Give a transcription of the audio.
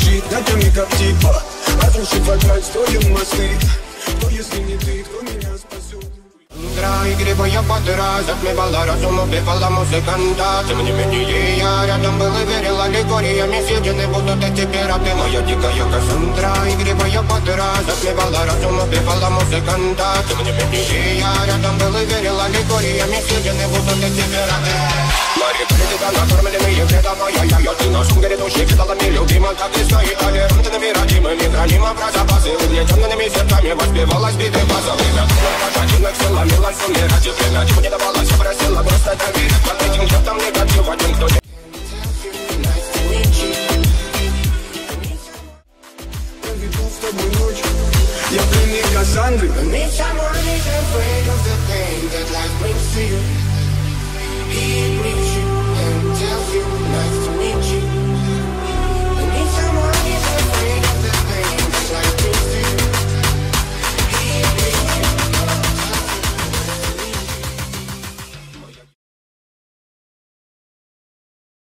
кричит, над нами коптит. Разрушит фаталь, строим мосты. Кто, если не ты, кто меня спасет? Игривая подра затмевала разум, убивала музыканта. Тем не менее я рядом был и верил аллегориями. Съедены будут эти пираты, моя дикая Кассандра. Игривая подра затмевала разум, убивала музыканта. Тем не менее я рядом был и верил аллегориями. Съедены будут эти пираты. Мари политика, накормленные вредом, ай-яй-яй. Ты нашим грядущим кидалами любима, как и стоит толерантными, родимы, нехранима про запасы. Угнетенными сердцами воспевалась биты база. Время пошатинок сила, милость умирать. И время чего не давалось, я просила просто доверить. Под этим чертом негатив, один кто не... Я веду с тобой ночь, я пленник Кассандры. Need someone who's afraid of the pain that life brings to you.